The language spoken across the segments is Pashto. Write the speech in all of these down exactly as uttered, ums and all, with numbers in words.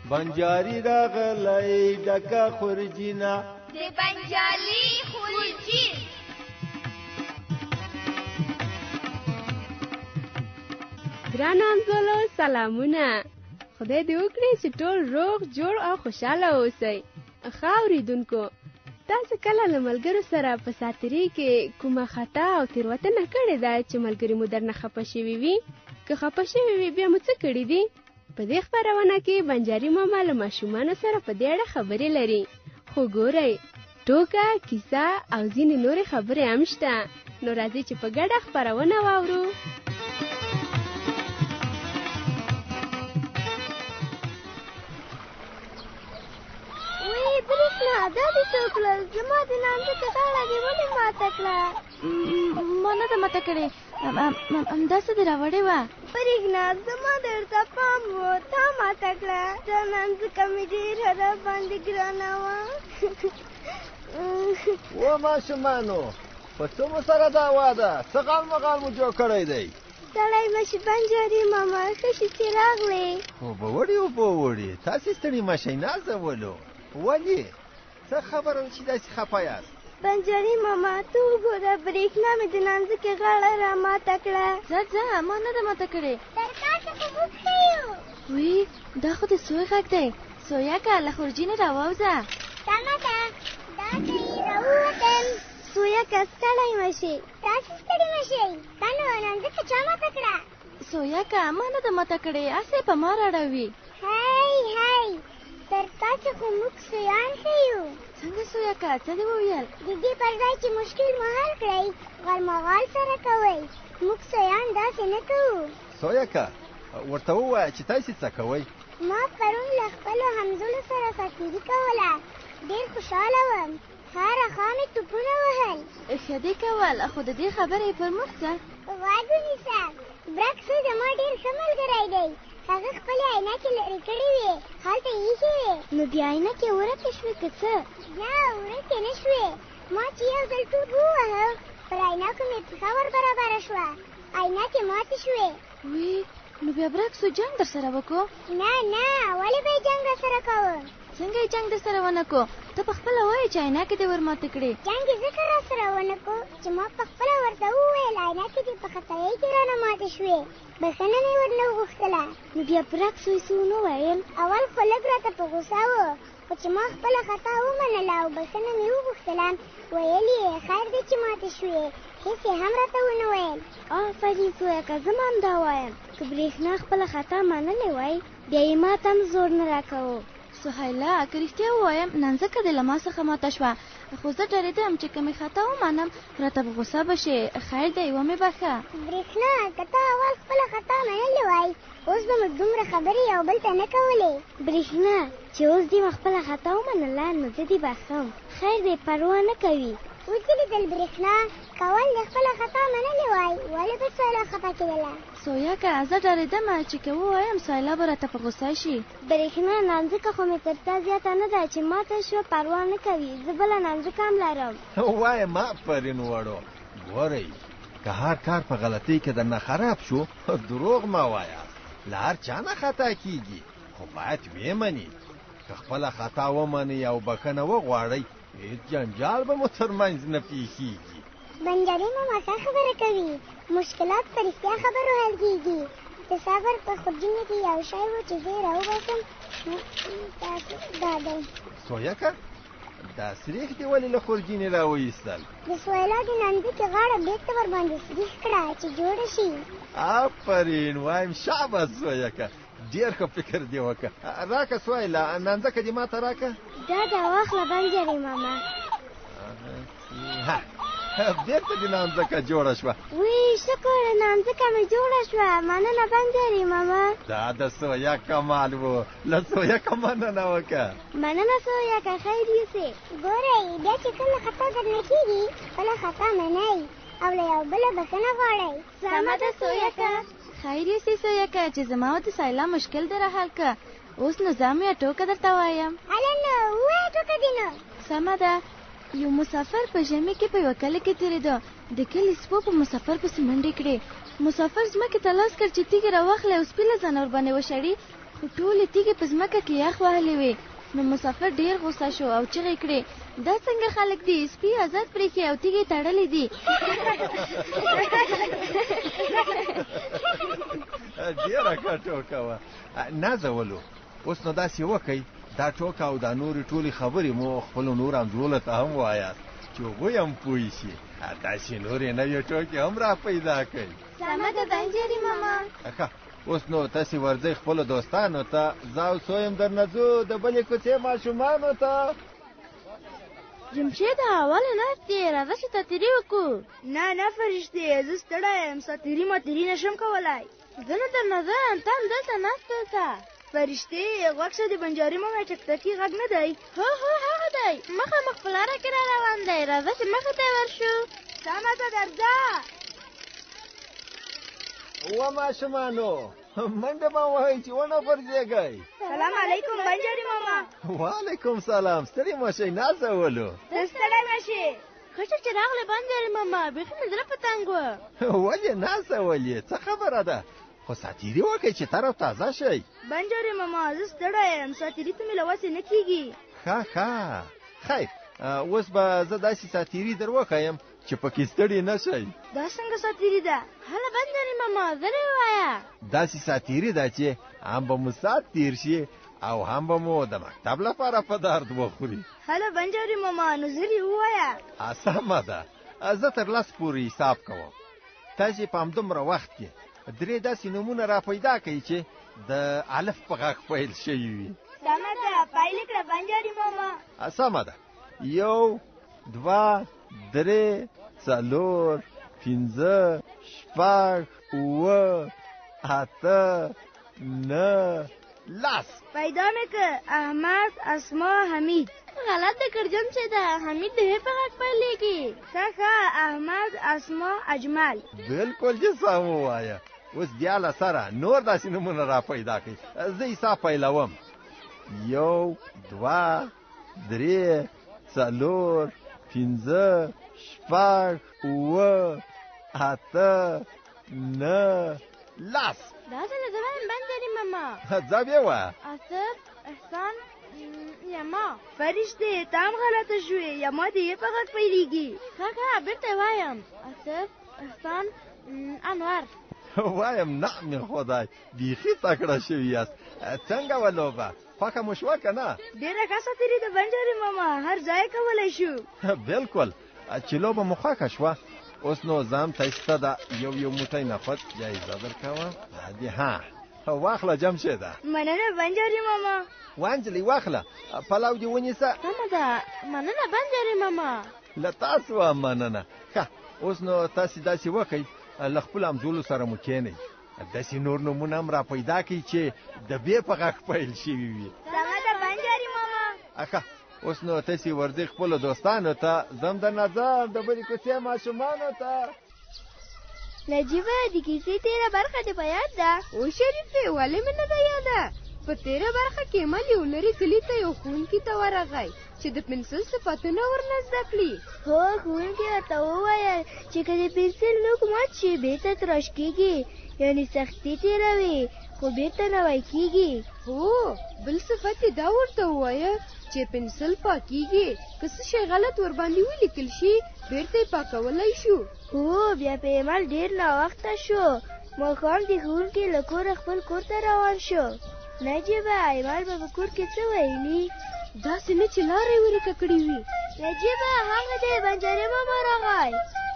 بنجاري راغلی ډکه خورجینه د بنجالي خورجین. ګرانو همزولو سلامونه. خدای دې وکړي چې ټول روغ جوړ او خوشحاله اوسئ. ښه اورېدونکو، تاسو کله له ملګرو سره په ساتري کې کومه خطا او تېروتنه کړې ده چې ملګري مو درنه خفه شوي وي؟ که خفه شوي وي بیا مو څه کړي دي؟ په دې خپرونه کې بنجاري ماما له ماشومانو سره په دې اړه خبرې لري. خو ګورئ، ټوکه، کیسه او ځینې نورې خبرې هم شته. نو راځئ چې په ګډه خپرونه واورو. برېښنا دا دې څه وکړل؟ زما د نانځکې غاړه دې ولې ماته کړه؟ ما نه ده ماته کړې، همداسې دې راوړې وه. برېښنا زما درته پام و، تا ماته کړه. دا نانځکه مې ډېره را باندې ګرانه وه. و ماشومانو، په څه مو سره دعوا ده؟ څه غال مغال مو جوړ کړی دی؟ ستړی به شي بنجاري ماما، ښه شي چې راغلې. اوبه وړي اوبه وړي، تاسې ستړي مه شئ نازولو. ولې؟ څه خبره ده چې داسې خفه یاست؟ بنجاري ماما ته وګوره، برېښنا مې د نانځکې غاړه را ماته کړه. ځه ځه، ما نه ده ماته کړې. تر تا څخه موږ ښه یو. وی دا خو د سوی غږ دی. سویکه له خورجینې راووځه. سمه ده، دا ته یې راووتل. سویکه ستړی مه شئ. تاسې ستړي مه شئ. تا نو نانځکه چا ماته کړه؟ سویکه ما نه ده ماته کړې، هسې په ما راړوي. هی هی، تر تا څخه موږ سویان ښه یو. څنګه سویکه، څه دې وویل؟ د دې پر ځای چې مشکل مو حل کړئ، غالمغال سره کوئ. موږ سویان داسې نه کوو. سویکه، ورته ووایه چې تاسې څه کوئ؟ ما پرون له خپلو همزولو سره ساتیري کوله. ډېر خوشحاله وم. هره خوا مې توپونه وهل. ښه دې کول، خو د دې خبرې پر مخ څه؟ غوږ ونیسه. برک سوی زما ډېر ښه ملګری دی. هغه خپلې عینکې لرې کړې وې، هلته یې ایښې وې. نو بیا عینکې ورکې شوې که څه؟ نه، ورکې نه شوې. ما چې یو ځل ټوپ ووهه، پر عینکو مې پښه ور برابره شوه. عینکې ماتې شوې. وی نو بیا برک سو جنګ در سره وکړو؟ نه نه، ولې به یې جنګ در سره کوو؟ څنګه یې جنګ در سره ونه کړو؟ ته په خپله وایې چې عینکې دې ور ماتې کړې. جنګ یې ځکه را سره ونه کړو چې ما په خپله ورته وویل عینکې دې په خطایۍ کې رانه ماتې شوې. بښنه مې ورنه وغوښتله. نو بیا برک سوی څه ونه ویل؟ اول خو لږ راته په غوسه و، خو چې ما خپله خطا ومنله او بښنه مې وغوښتله، ویل یې خیر دی چې ماتې شوې. هېڅ یې هم راته ونه ویل. آفرین سویکه، زه هم همدا وایم. که برېښنا خپله خطا منلې وای، بیا یې ما ته هم زور نه راکوو. سهیله، که رښتیا ووایم، نانځکه دې له ما څخه ماته شوه، خو زه ډارېدم چې که مې خطا ومنم راته په غوسه به شې. خیر دی، ومې بښه. برېښنا، که ته اول خپله خطا منلې وای، اوس به موږ دومره خبرې یو بل ته نه کولې. برېښنا، چې اوس دې ما خپله خطا ومنله، نو زه دې بښم. خیر دی، پروا نه کوي. اوس دې لیدل برېښنا، که اول دې خپله خطا منلې وای، ولې به سویله خفه کېدله؟ سویکه، زه ډارېدم چې که ووایم سایله به راته په غوسه شي. برېښنا، نانځکه خو مې تر تا زیاته نه ده چې ماته شوه، پروا نه کوي. زه بله نانځکه هم لرم. وایه ما آفرین وړو. ګورئ، که هر کار په غلطۍ کې درنه خراب شو، دروغ مه وایاست. له هر چا نه خطا کېږي، خو باید ویې مني. که خپله خطا ومنئ او بښنه وغواړئ، هېڅ جنجال به مو تر منځ نه پیښېږي. بنجاري ماما ښه خبره کوي. مشکلات په رښتیا خبرو حل کېږي. د صبر په خورجینې کې یو شی و چې زه یې راوباسم، دا دی. سویکه، دا سریښ دې ولې له خورجینې راوایستل؟ د سویلا د نانځکې غاړه بېرته ورباندې سریښ کړه چې جوړه شي. آفرین، وایم شاباس سویکه، ډېر ښه فکر دې وکړه. راکه سویلا، نانځکه دې ماته راکه. دا دا واخله بنجاري ماما. بېرته دې نانځکه جوړه شوه. وی شکر، نانځکه مې جوړه شوه. مننه بنجاري ماما. دا د سویا کمال و. له سویکه مننه وکړه. مننه سویکه، خیر یوسې. ګورئ، بیا چې کله خطا درنه کېږي، خپله خطا منئ او له یو بله بښنه غواړئ. سمه ده سویکه. خیر یوسې سویکه، چې زما او د سایله مشکل دې را حل که. اوس نو زه مې ټوکه درته وایم. هله نو ووایه ټوکه دې نو. سمه ده. یو مسافر په ژمي کې په یوه کلي کې تېرېده. د کلي سپو په مسافر پسې منډې کړې. مسافر ځمکې ته لاس کړ چې تیږې راواخلي او سپي له ځان ورباندې وشړي. خو ټولې تیږې په ځمکه کې یخ وهلې وې. نو مسافر ډېر غوسه شو او چغې کړې دا څنګه خلک دي سپي آزاد پرېښي او تیږې تړلې دي. ډېره ښه ټوکه وه. نازولو اوس نو داسې وکئ دا ټوکه او دا نورې ټولې خبرې مو خپلو نور انځورونو ته هم وایاست چې هغوی هم پوه شي. داسې نورې نوې ټوکې هم را پیدا کړئ. سمه ده بنجاري ماما. ښه اوس نو تاسې ورځئ خپلو دوستانو ته. زه او څو یم درنه ځو د بلې کوڅې ماشومانو ته. جمشید ولې ناست یې؟ راځه چې ساتیري وکړو. نه نه فرشتې زه ستړی یم ساتیري ماتیري نشم کولی. زه نه درنه ځم ته هم دلته ناست اوسه. فرشتې غوږ شه د بنجاري ماما ټکټکي غږ نه دی؟ هو هو هغه دی مخامخ په لاره کې را روان دی. راځه چې مخې ته ورشو. سمه ده درځه. و ماشومانو منډه مه وهئ چې ونه غورځېږئ. سلام علیکم بنجاري ماما. وعلیکم سلام. ستړي مه شئ نازولو. ته ستړی مه شې. ښه شو چې راغلې بنجاري ماما بیخي مې زړه په تنګ و. ولې نازولې څه خبره ده؟ خو ساتیري وکئ چې تر او تازه شئ. بنجاري ماما زه ستړی یم ساتیري ته مې له وسې نه کېږي. ښه ښه خیر اوس به زه داسې ساتیري در وښیم چې پکې ستړي نه شئ. دا څنګه ساتیري ده؟ هله بنجاري ماما زه دې ووایه. داسې ساتیري ده چې هم به مو سات تیر شي او هم به مو د مکتب لپاره په درد وخوري. هله بنجاري ماما نو زه دې ووایه. سمه ده زه تر لس پورې حساب کوم. تاسې په همدومره وخت کې درې داسې نومونه را پیدا کوي چې د الف په غږ پیل شوي وي. سمه ده پیل کړه بنجاري ماما. سمه ده یو دوه درې څلور پنځه شپږ اووه اته نه لس. پیدا مې کړ احمد اسما حمید. غلط دې کړ جمشید حمید د هې په غږ پیلېږي. ښه ښه احمد اسما اجمل. بالکل چې سم ووایه. اوس بیا له سره نور داسې نومونه را پیدا کړئ. زه حساب پیلوم. یو دوه درې څلور پنځه شپږ اووه اته نه لس. دا ځله زه وایم بنجاري ماما. ځه بیا وایه. آصف احسان یما. فرشتې ته هم غلطه شوې یما د یې په غږ پیلېږي. ښه ښه بېرته یې وایم. آصف احسان انور. وایم نه مې خدای بیخي تکړه شوي یاست. څنګه وه لوبه خوښه مو شوه که نه؟ ډېره ښه ساتیري ده بنجاري ماما هر ځای کولی شو. بالکل چې لوبه مو خوښه شوه اوس نو زه هم ښایسته ده یو یو موټی نخود جایزه درکوم. دې ها واخله جمشیده. مننه بنجاري ماما. وانجلۍ واخله پلاو دې ونیسه. سمه ده مننه بنجاري ماما. له تاسو هم مننه. ښه اوس نو تاسې داسې وکئ له خپلو همزولو سره مو کښېنئ. داسې نور نومونه هم را پیدا کړئ چې د بې په غږ پیل شوي وي. سمه ده بنجاري ماما. ښه اوس نو تاسې ورځئ خپلو دوستانو ته. زم د نظر د بلې کوڅې ماشومانو ته. نجیبه د کیسې تېره برخه دې په یاد ده؟ او شریفې ولې مې نه ده یاده؟ په تېره برخه کې ایمل یو لرې کلي ته یو ښوونکي ته ورغی چې د پنسل صفتونه ورنه زده کړي. هو ښوونکي ورته وویل چې که د پنسل نوک مات شي بېرته تراش کېږي یعنې سختي تېروي خو بېرته نوی کېږي. هو بل صفت یې دا ورته ووایه چې پنسل پاکېږي که څه شی غلط ورباندې ولیکل شي بېرته یې پاکولی شو. هو بیا په ایمل ډېر ناوخته شو. ماښام د ښوونکي له کوره خپل کور ته روان شو. نجیبه ایمل به په کور کې څه ویلي؟ داسې نه چې لاره یې ورکه کړې وي. نجیبه هغه دی بنجاري ماما راغی.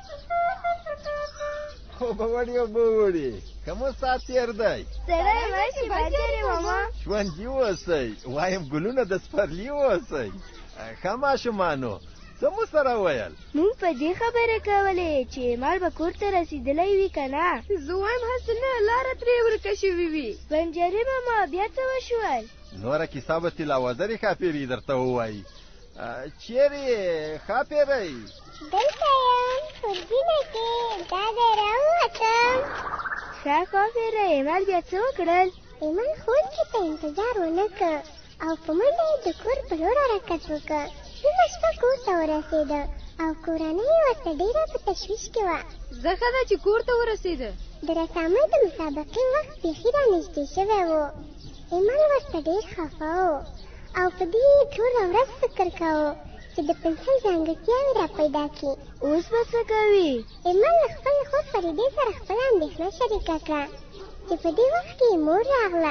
اوبه وړي اوبه وړي که مو ساعت تېر دی. ستړی مه شي بنجاري ماما. ژوندي اوسئ وایم ګلونه د سپرلي اوسئ. ښه ماشومانو څه مو سره ویل؟ موږ په دې خبره کولې چې ایمل به کور ته رسېدلی وي که نه؟ زه وایم هسې نه لاره ترې ورکه شوې وي. بنجاري ماما بیا څه وشول؟ نوره کیسه به تلاوزرې ښاپېرې درته ووایي. چیرې ښاپېرئ؟ دلته یم خورجینه کې دا دی راووتم. ښه ښاپېره ایمل بیا څه وکړل؟ ایمل ښوونکي ته انتظار ونه کړ او په منډه یې د کور په لور حرکت وکړ. نیمه شپه کور ته ورسېده او کورنۍ ورته ډېره په تشویش کې وه. زه ښه ده چې کور ته ورسېده. د رسامۍ د مسابقې وخت بیخي را نږدې شوی و. ایمل ورته ډېر خفه و او په دې ټوله ورځ فکر کاوه چې د پنسل ځانګړتیاوې را پیدا کړي. اوس به څه کوي؟ ایمل له خپلې خور فریدې سره خپله اندېښنه شریکه کړه چې په دې وخت کې یې مور راغله.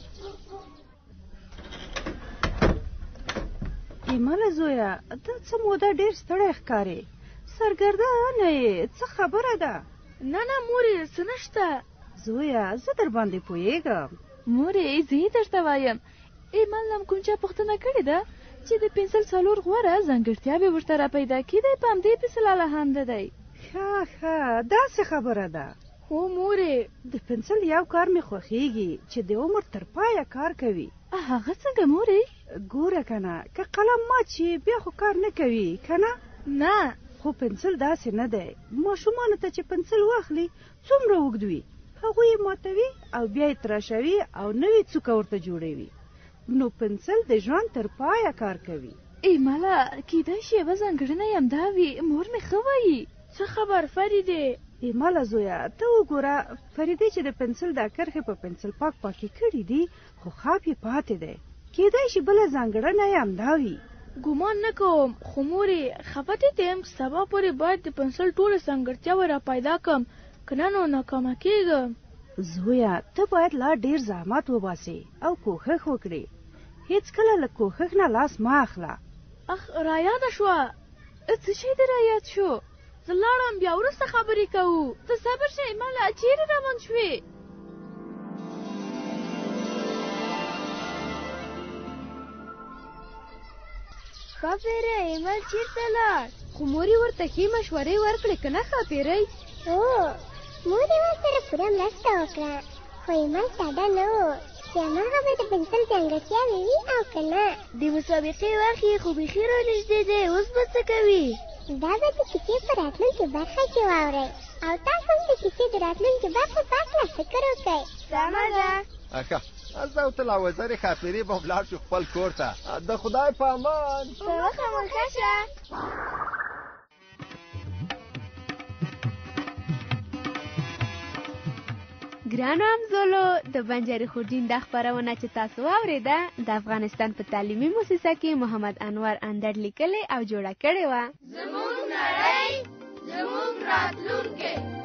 ایمله زویه، ته څه موده ډېر ستړی ښکارې، سرګردانه یې، څه خبره ده؟ نه نه مورې، څه نشته. زویه زه در باندې پوهېږم. مورې زه یې درته وایم، ایمل نم کوم چا پوښتنه کړې ده چې د پنسل څلور غوره ځانګړتیاوې ورته را پیدا کېدی په همدې پسې لالهانده دی. ښه ښه داسې خبره ده. هو مورې. د پنسل یو کار مې خوښېږي چې د عمر تر پایه کار کوي. هغه څنګه مورې؟ ګوره که نه، که قلم مات شي بیا خو کار نه کوي که نه؟ نه، خو پنسل داسې نه دی. ماشومانو ته چې پنسل واخلي څومره اوږد وي، هغوی یې ماتوي او بیا یې تراشوي او نوې څوکه ورته جوړوي. نو پنسل د ژوند تر پایه کار کوي. ایمله کیدای شي یوه ځانګړنه یې همدا وي. مور مې ښه وایي. څه خبر فریدې؟ ایمله زویه ته وګوره، فریدې چې د پنسل دا کرښې په پنسل پاک پاکې کړي دي خو خاپ یې پاتې دی. کیدای شي بله ځانګړنه یې همدا وي. ګمان نه کوم، خو مورې خفه دې یم سبا پورې باید د پنسل ټوله ځانګړتیاوې را پیدا کړم، که نه نو ناکامه کېږم. زویه ته باید لا ډېر زحمت وباسې او کوښښ وکړې. هېڅکله له کوښښ نه لاس مه اخله. اخ رایاده شوه. څه شی دې رایاد شو؟ زه لاړم، بیا وروسته خبرې کوو. ته صبر شه ایمله، چیرې روان شوې؟ ښاپېرۍ ایمل چېرته لاړ؟ خو مور یې ورته ښې مشورې ورکړې که نه ښاپېرۍ؟ هو مور یې ورسره پوره مرسته وکړه، خو ایمل ډاډه نه و چې هماغه به د پنسل ځانګړتیاوې وي او که نه. د مسابقې وخت یې خو بیخي رانږدې دی، اوس به څه کوي؟ دا به د کیسې په راتلونکې برخه کې واورئ او تاسو هم د کیسې د راتلونکې برخې په هکله فکر وکړئ. سمه ده. ښه زه او ته لا وزرې ښاپېرې به ولاړ شو خپل کور ته. د خدای په امان. په وخته مو ښه شه. ګرانو همزولو، د بنجاري خورجین دا خپرونه چې تاسو واورېده د افغانستان په تعلیمي مؤسسه کې محمد انور اندړ لیکلې او جوړه کړې وه. زموږ نړۍ زموږ راتلونکی.